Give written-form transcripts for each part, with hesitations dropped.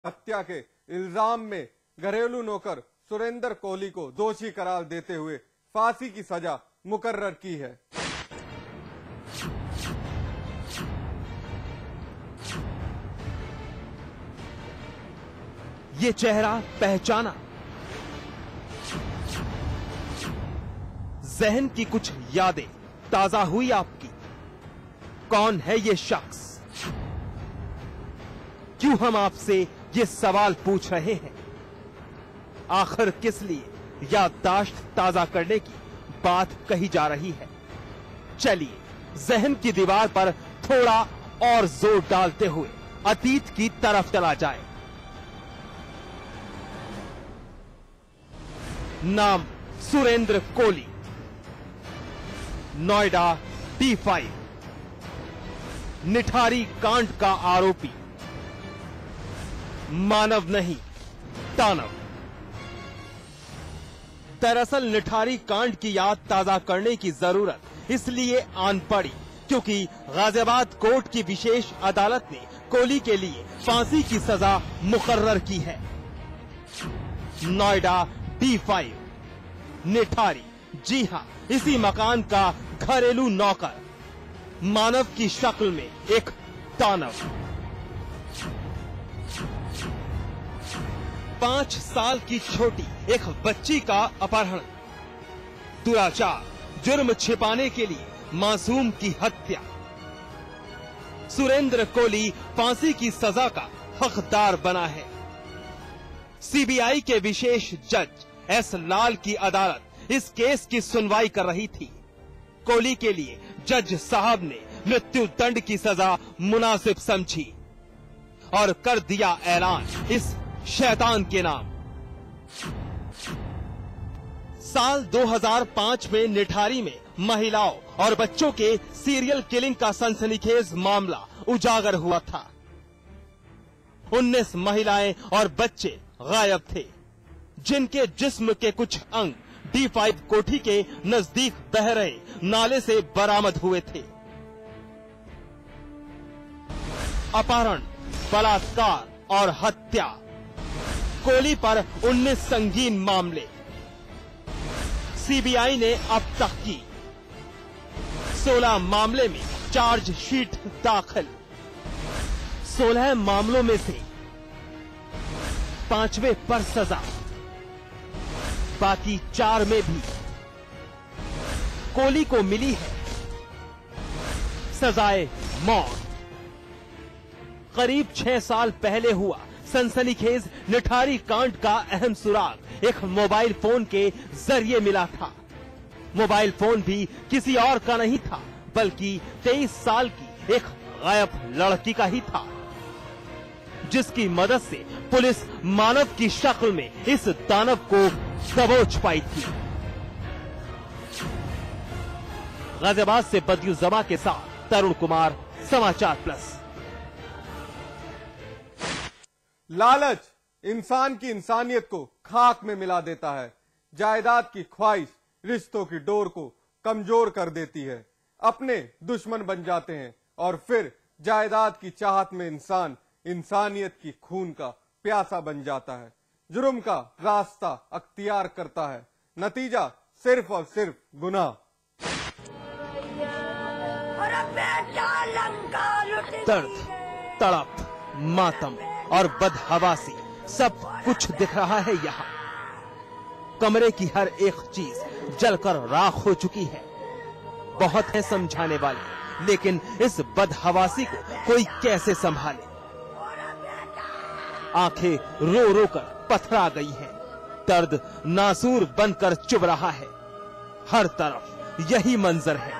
हत्या के इल्जाम में घरेलू नौकर सुरेंद्र कोहली को दोषी करार देते हुए फांसी की सजा मुकर्रर की है। ये चेहरा पहचाना, जहन की कुछ यादें ताजा हुई आपकी। कौन है ये शख्स? क्यों हम आपसे ये सवाल पूछ रहे हैं? आखिर किस लिए याददाश्त ताजा करने की बात कही जा रही है? चलिए जहन की दीवार पर थोड़ा और जोर डालते हुए अतीत की तरफ चला जाए। नाम सुरेंद्र कोहली, नोएडा D5, निठारी कांड का आरोपी, मानव नहीं दानव। दरअसल निठारी कांड की याद ताजा करने की जरूरत इसलिए आन पड़ी क्योंकि गाजियाबाद कोर्ट की विशेष अदालत ने कोहली के लिए फांसी की सजा मुकर्रर की है। नोएडा D5 निठारी, जी हां, इसी मकान का घरेलू नौकर, मानव की शक्ल में एक दानव। 5 साल की छोटी एक बच्ची का अपहरण, दुराचार, जुर्म छिपाने के लिए मासूम की हत्या। सुरेंद्र कोहली फांसी की सजा का हकदार बना है। सीबीआई के विशेष जज एस लाल की अदालत इस केस की सुनवाई कर रही थी। कोहली के लिए जज साहब ने मृत्यु दंड की सजा मुनासिब समझी और कर दिया ऐलान इस शैतान के नाम। साल 2005 में निठारी में महिलाओं और बच्चों के सीरियल किलिंग का सनसनीखेज मामला उजागर हुआ था। 19 महिलाएं और बच्चे गायब थे, जिनके जिस्म के कुछ अंग D5 कोठी के नजदीक बह रहे नाले से बरामद हुए थे। अपहरण, बलात्कार और हत्या, कोहली पर 19 संगीन मामले। सीबीआई ने अब तक की 16 मामले में चार्जशीट दाखिल। 16 मामलों में से 5वें पर सजा, बाकी 4 में भी कोहली को मिली है सजाए मौत। करीब 6 साल पहले हुआ सनसनीखेज निठारी कांड का अहम सुराग एक मोबाइल फोन के जरिए मिला था। मोबाइल फोन भी किसी और का नहीं था, बल्कि 23 साल की एक गायब लड़की का ही था, जिसकी मदद से पुलिस मानव की शक्ल में इस दानव को दबोच पाई थी। गाजियाबाद से बदियू जमा के साथ तरुण कुमार, समाचार प्लस। लालच इंसान की इंसानियत को खाक में मिला देता है। जायदाद की ख्वाहिश रिश्तों की डोर को कमजोर कर देती है। अपने दुश्मन बन जाते हैं और फिर जायदाद की चाहत में इंसान इंसानियत की खून का प्यासा बन जाता है। जुर्म का रास्ता अख्तियार करता है। नतीजा सिर्फ और सिर्फ गुनाह। दर्द, तड़प, मातम और बदहवासी सब कुछ दिख रहा है यहाँ। कमरे की हर एक चीज जलकर राख हो चुकी है। बहुत है समझाने वाले, लेकिन इस बदहवासी को कोई कैसे संभाले। आंखें रो रो कर पथरा गई हैं। दर्द नासूर बनकर चुभ रहा है। हर तरफ यही मंजर है।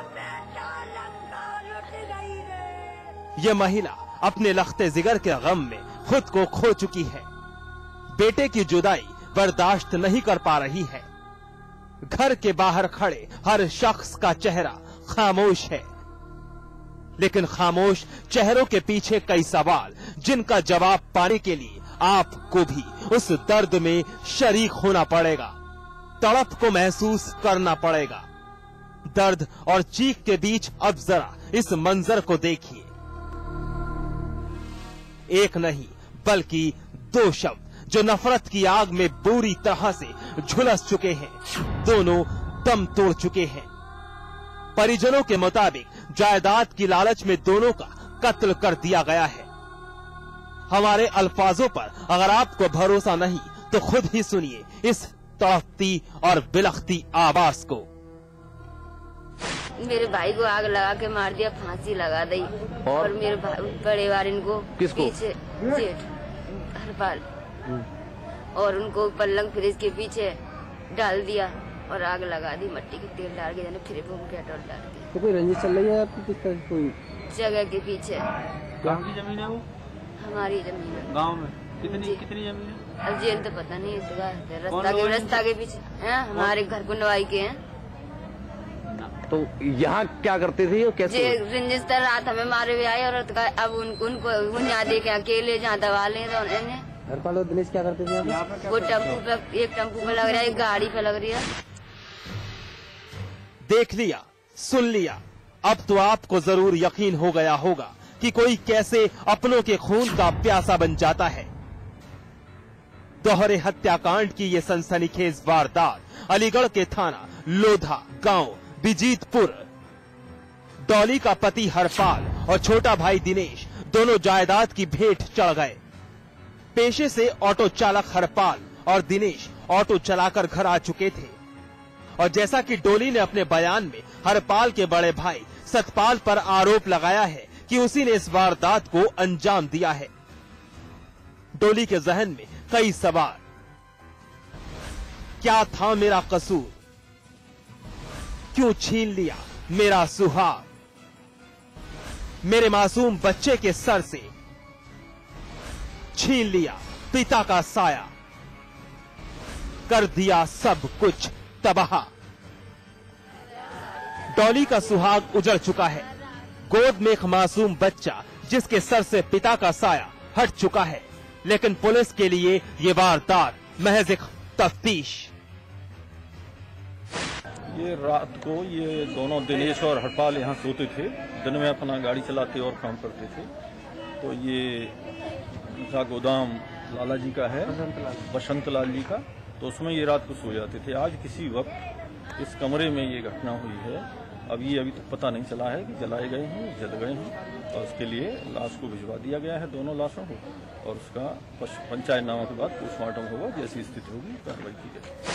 यह महिला अपने लख्ते जिगर के गम में खुद को खो चुकी है। बेटे की जुदाई बर्दाश्त नहीं कर पा रही है। घर के बाहर खड़े हर शख्स का चेहरा खामोश है, लेकिन खामोश चेहरों के पीछे कई सवाल, जिनका जवाब पाने के लिए आपको भी उस दर्द में शरीक होना पड़ेगा, तड़प को महसूस करना पड़ेगा। दर्द और चीख के बीच अब जरा इस मंजर को देखिए। एक नहीं बल्कि दो शव जो नफरत की आग में बुरी तरह से झुलस चुके हैं, दोनों दम तोड़ चुके हैं। परिजनों के मुताबिक जायदाद की लालच में दोनों का कत्ल कर दिया गया है। हमारे अल्फाजों पर अगर आपको भरोसा नहीं तो खुद ही सुनिए इस तड़पती और बिलखती आवाज को। मेरे भाई को आग लगा के मार दिया, फांसी लगा दी। और मेरे बड़े वार इनको किसको? पीछे जेठ हरपाल, और उनको पलंग फ्रिज के पीछे डाल दिया और आग लगा दी, मिट्टी के तेल डाल के, फिर वो पेट्रोल डाल के। तो कोई रंजिश चल रही है आपकी किस तरह कोई? जगह के पीछे। गाँव की जमीन है वो? हमारी जमीन है। गाँव में कितनी जमीन है? अब जेल तो पता नहीं, रास्ता के पीछे है, हमारे घर को नवाई के हैं। तो यहाँ क्या करते थे और कैसे? रंजिश रात हमें मारे हुए आए और अब उनको यहाँ देखे अकेले जहाँ दबा लें तो हरपाल और दिनेश क्या करते थे यहाँ पे? वो टेम्पू पे, एक टेम्पू पे लग रहा है, एक गाड़ी पे लग रही है। देख लिया, सुन लिया, अब तो आपको जरूर यकीन हो गया होगा कि कोई कैसे अपनों के खून का प्यासा बन जाता है। दोहरे हत्याकांड की ये सनसनीखेज वारदात अलीगढ़ के थाना लोधा गांव बिजीतपुर। डॉली का पति हरपाल और छोटा भाई दिनेश दोनों जायदाद की भेंट चढ़ गए। पेशे से ऑटो चालक हरपाल और दिनेश ऑटो चलाकर घर आ चुके थे और जैसा कि डोली ने अपने बयान में हरपाल के बड़े भाई सतपाल पर आरोप लगाया है कि उसी ने इस वारदात को अंजाम दिया है। डोली के जहन में कई सवाल। क्या था मेरा कसूर? क्यों छीन लिया मेरा सुहाग? मेरे मासूम बच्चे के सर से छीन लिया पिता का साया, कर दिया सब कुछ तबाह। डॉली का सुहाग उजड़ चुका है। गोद में एक मासूम बच्चा जिसके सर से पिता का साया हट चुका है, लेकिन पुलिस के लिए ये वारदात महज एक तफ्तीश। ये रात को ये दोनों दिनेश और हरपाल यहाँ सोते थे, दिन में अपना गाड़ी चलाते और काम करते थे। तो ये उनका गोदाम लाला जी का है, बसंत लाल जी का, तो उसमें ये रात को सो जाते थे। आज किसी वक्त इस कमरे में ये घटना हुई है। अभी तक पता नहीं चला है कि जलाए गए हैं, जल गए हैं, और उसके लिए लाश को भिजवा दिया गया है, दोनों लाशों को, और उसका पंचायतनामा के बाद पोस्टमार्टम होगा, जैसी स्थिति होगी कार्रवाई की जाएगी।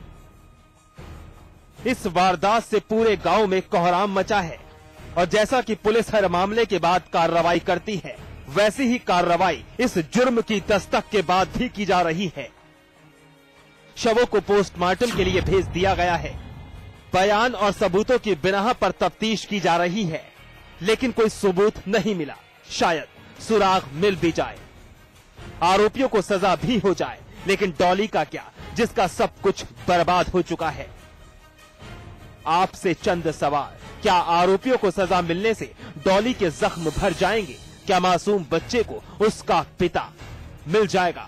इस वारदात से पूरे गांव में कोहराम मचा है और जैसा कि पुलिस हर मामले के बाद कार्रवाई करती है, वैसी ही कार्रवाई इस जुर्म की दस्तक के बाद भी की जा रही है। शवों को पोस्टमार्टम के लिए भेज दिया गया है। बयान और सबूतों की बिना पर तफ्तीश की जा रही है, लेकिन कोई सबूत नहीं मिला। शायद सुराग मिल भी जाए, आरोपियों को सजा भी हो जाए, लेकिन डॉली का क्या, जिसका सब कुछ बर्बाद हो चुका है। आपसे चंद सवाल। क्या आरोपियों को सजा मिलने से डॉली के जख्म भर जाएंगे? क्या मासूम बच्चे को उसका पिता मिल जाएगा?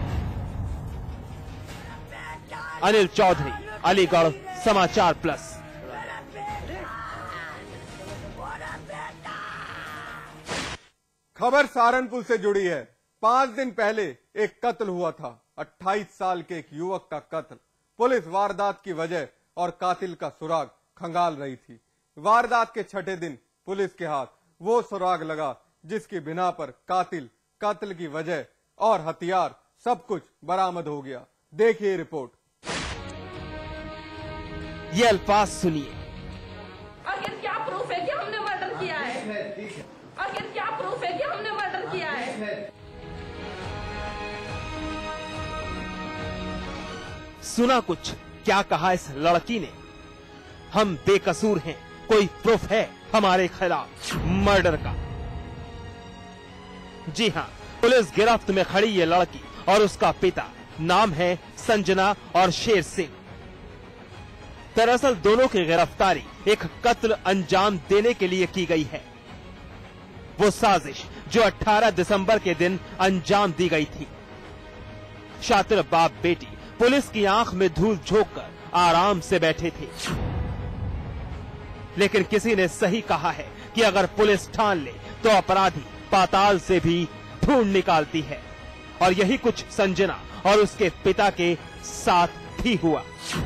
अनिल चौधरी, अलीगढ़ समाचार प्लस। खबर सहारनपुर से जुड़ी है। 5 दिन पहले एक कत्ल हुआ था, 28 साल के एक युवक का कत्ल। पुलिस वारदात की वजह और कातिल का सुराग खंगाल रही थी। वारदात के छठे दिन पुलिस के हाथ वो सुराग लगा जिसकी बिना पर कातिल, कत्ल की वजह और हथियार सब कुछ बरामद हो गया। देखिए रिपोर्ट। ये अल्फाज सुनिए। आखिर क्या प्रूफ है कि हमने मर्डर किया है? आखिर क्या प्रूफ है कि हमने मर्डर किया है? सुना कुछ क्या कहा इस लड़की ने? हम बेकसूर हैं, कोई प्रूफ है हमारे खिलाफ मर्डर का? जी हां, पुलिस गिरफ्त में खड़ी ये लड़की और उसका पिता, नाम है संजना और शेर सिंह। दरअसल दोनों की गिरफ्तारी एक कत्ल अंजाम देने के लिए की गई है। वो साजिश जो 18 दिसंबर के दिन अंजाम दी गई थी। शातिर बाप बेटी पुलिस की आंख में धूल झोंककर आराम से बैठे थे, लेकिन किसी ने सही कहा है कि अगर पुलिस ठान ले तो अपराधी पाताल से भी ढूंढ निकालती है। और यही कुछ संजना और उसके पिता के साथ भी हुआ।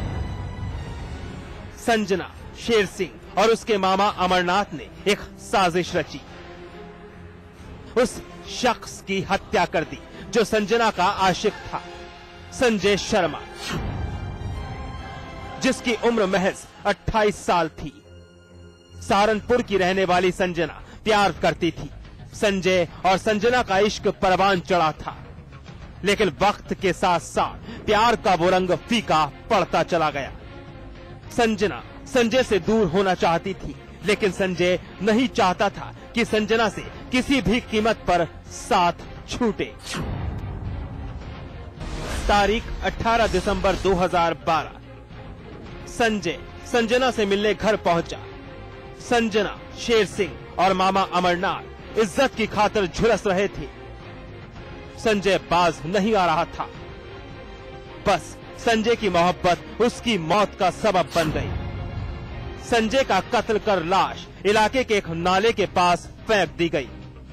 संजना, शेर सिंह और उसके मामा अमरनाथ ने एक साजिश रची, उस शख्स की हत्या कर दी जो संजना का आशिक था, संजय शर्मा, जिसकी उम्र महज 28 साल थी। सहारनपुर की रहने वाली संजना प्यार करती थी। संजय और संजना का इश्क परवान चढ़ा था, लेकिन वक्त के साथ साथ प्यार का वो रंग फीका पड़ता चला गया। संजना संजय से दूर होना चाहती थी, लेकिन संजय नहीं चाहता था कि संजना से किसी भी कीमत पर साथ छूटे। तारीख 18 दिसंबर 2012। संजय संजना से मिलने घर पहुंचा। संजना, शेर सिंह और मामा अमरनाथ इज्जत की खातिर झुलस रहे थे। संजय बाज नहीं आ रहा था। बस संजय की मोहब्बत उसकी मौत का सबब बन गई। संजय का कत्ल कर लाश इलाके के एक नाले के पास फेंक दी गई।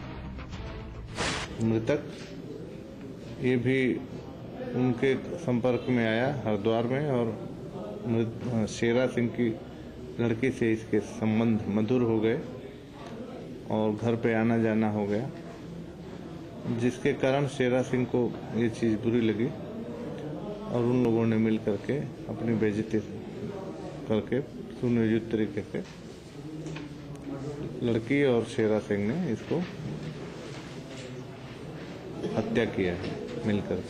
मृतक ये भी उनके संपर्क में आया हरिद्वार में, और शेरा सिंह की लड़की से इसके संबंध मधुर हो गए और घर पे आना जाना हो गया, जिसके कारण शेरा सिंह को ये चीज़ बुरी लगी और उन लोगों ने मिल करके अपनी बेइज्जती करके सुनियोजित तरीके से लड़की और शेरा सिंह ने इसको हत्या किया है मिलकर।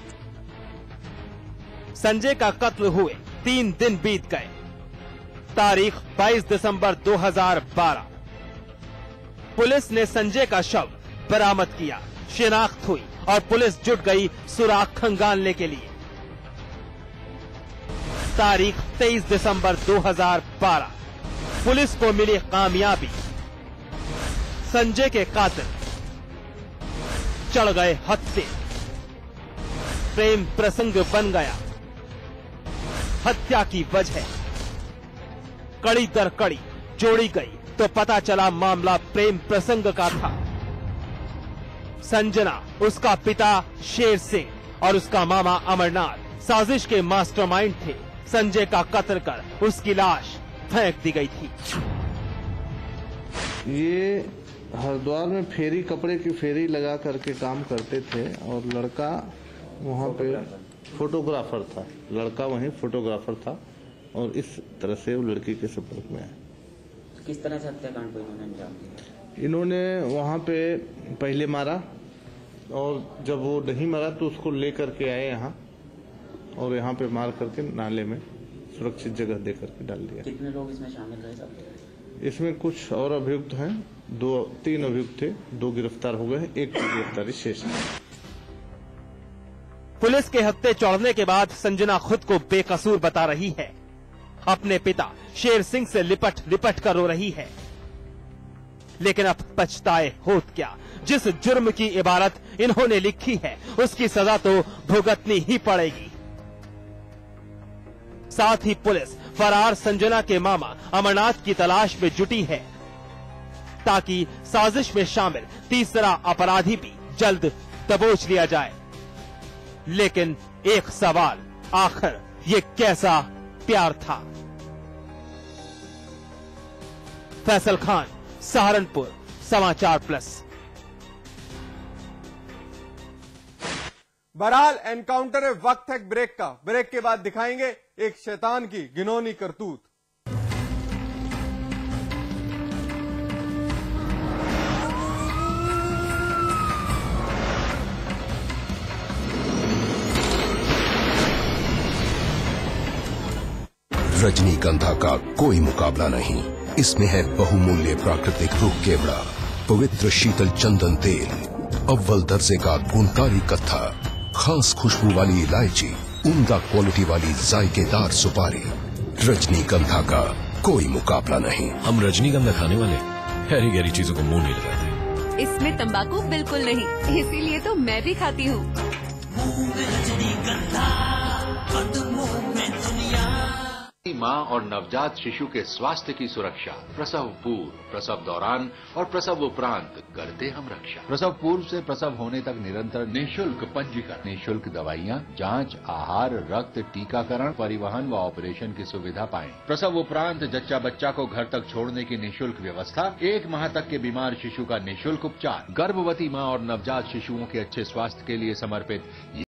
संजय का कत्ल हुए 3 दिन बीत गए। तारीख 22 दिसंबर 2012। पुलिस ने संजय का शव बरामद किया, शिनाख्त हुई और पुलिस जुट गई सुराग खंगालने के लिए। तारीख 23 दिसंबर 2012। पुलिस को मिली कामयाबी, संजय के कातिल चढ़ गए हत्थे। प्रेम प्रसंग बन गया। हत्या की वजह कड़ी दर कड़ी जोड़ी गई तो पता चला मामला प्रेम प्रसंग का था। संजना, उसका पिता शेर सिंह और उसका मामा अमरनाथ साजिश के मास्टरमाइंड थे। संजय का कत्ल कर उसकी लाश फेंक दी गई थी। ये हरिद्वार में फेरी, कपड़े की फेरी लगा करके काम करते थे और लड़का वहाँ पे फोटोग्राफर था। लड़का वहीं फोटोग्राफर था और इस तरह से वो लड़की के संपर्क में आया। किस तरह से हत्याकांड को इन्होंने अंजाम दिया? इन्होंने वहाँ पे पहले मारा और जब वो नहीं मरा तो उसको ले करके आए यहाँ और यहाँ पे मार करके नाले में सुरक्षित जगह दे करके डाल दिया। कितने लोग इसमें शामिल रहे साहब? इसमें कुछ और अभियुक्त हैं, 3 अभियुक्त थे, 2 गिरफ्तार हो गए, एक की गिरफ्तारी शेष है। पुलिस के हत्थे चढ़ने के बाद संजना खुद को बेकसूर बता रही है। अपने पिता शेर सिंह से लिपट कर रो रही है, लेकिन अब पछताए होत क्या। जिस जुर्म की इबारत इन्होंने लिखी है उसकी सजा तो भुगतनी ही पड़ेगी। साथ ही पुलिस फरार संजना के मामा अमरनाथ की तलाश में जुटी है, ताकि साजिश में शामिल तीसरा अपराधी भी जल्द दबोच लिया जाए। लेकिन एक सवाल, आखिर ये कैसा प्यार था? फैसल खान, सहारनपुर, समाचार प्लस। बहरहाल एनकाउंटर है, वक्त है ब्रेक का। ब्रेक के बाद दिखाएंगे एक शैतान की घिनौनी करतूत। रजनीगंधा का कोई मुकाबला नहीं। इसमें है बहुमूल्य प्राकृतिक रूप केवड़ा, पवित्र शीतल चंदन तेल, अव्वल दर्जे का गुणकारी कत्था, खास खुशबू वाली इलायची, उम्दा क्वालिटी वाली जायकेदार सुपारी। रजनीगंधा का कोई मुकाबला नहीं। हम रजनीगंधा खाने वाले गहरी गहरी चीजों को मुंह नहीं लगाते। इसमें तंबाकू बिल्कुल नहीं, इसीलिए तो मैं भी खाती हूँ। मां और नवजात शिशु के स्वास्थ्य की सुरक्षा प्रसव पूर्व, प्रसव दौरान और प्रसव उपरांत करते हम रक्षा। प्रसव पूर्व से प्रसव होने तक निरंतर निःशुल्क पंजीकरण, निःशुल्क दवाइयां, जांच, आहार, रक्त, टीकाकरण, परिवहन व ऑपरेशन की सुविधा पाएं। प्रसव उपरांत जच्चा बच्चा को घर तक छोड़ने की निःशुल्क व्यवस्था, 1 माह तक के बीमार शिशु का निःशुल्क उपचार, गर्भवती मां और नवजात शिशुओं के अच्छे स्वास्थ्य के लिए समर्पित